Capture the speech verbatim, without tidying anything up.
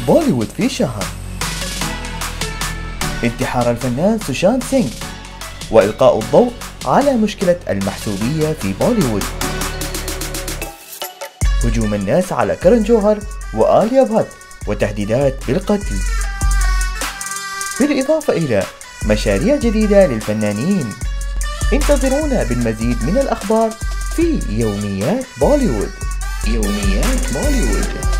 بوليوود في شهر. انتحار الفنان سوشانت سينغ، وإلقاء الضوء على مشكلة المحسوبية في بوليوود. هجوم الناس على كرن جوهر وآليا بھٹ وتهديدات بالقتل، بالإضافة إلى مشاريع جديدة للفنانين. انتظرونا بالمزيد من الأخبار في يوميات بوليوود. يوميات بوليوود.